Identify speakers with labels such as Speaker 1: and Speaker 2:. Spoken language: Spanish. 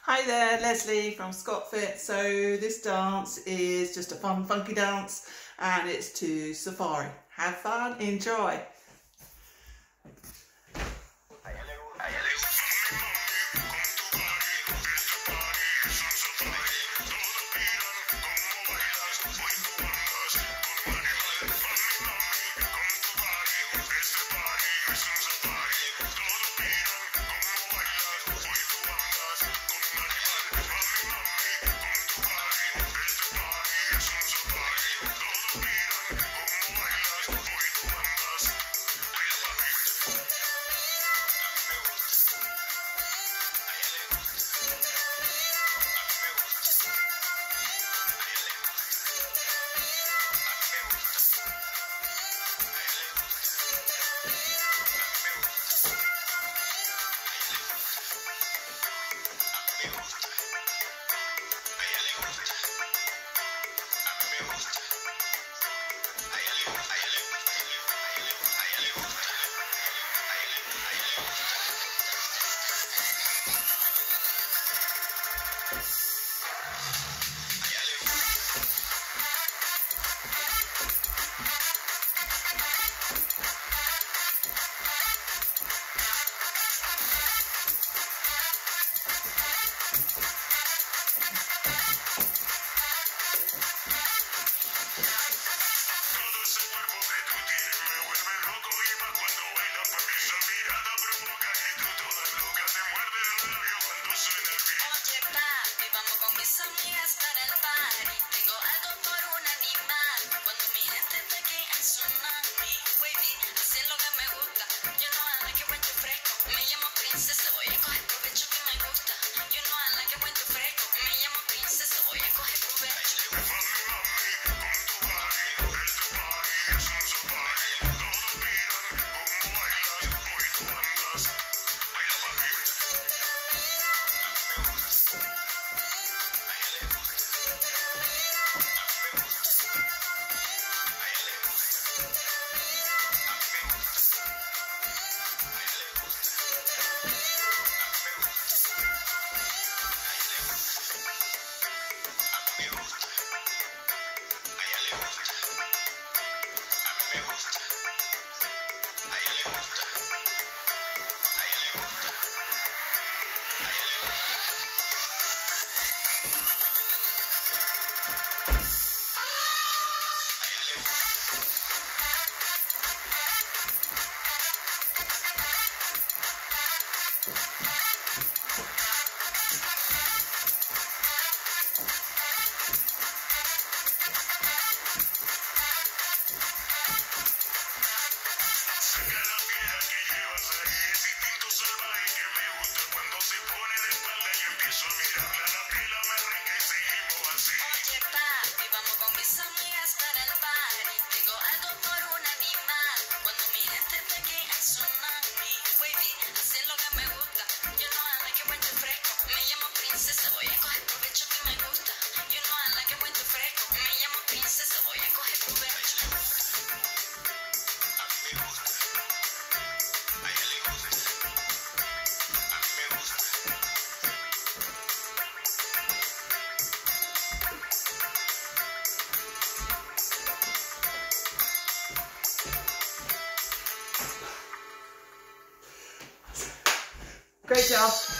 Speaker 1: Hi there, Leslie from Scotfit. So this dance is just a fun, funky dance and it's to Safari. Have fun, enjoy.
Speaker 2: Amigas para el party, tengo algo por un animal. Cuando mi gente está aquí en tsunami, wavy, así es lo que me gusta. You know I like it when tú fresco. Me llamo princesa, voy a coger provecho que me gusta. You know I like it when tú fresco. Me llamo princesa, voy a coger provecho. Amigas para el party, tengo algo por un animal. Cuando mi gente está aquí en tsunami, wavy, así es lo que me gusta. You know I like it when tú fresco. Me llamo princesa, voy a coger provecho que me gusta. You know I like it when tú fresco. Me llamo princesa, voy a coger provecho.
Speaker 1: Great job.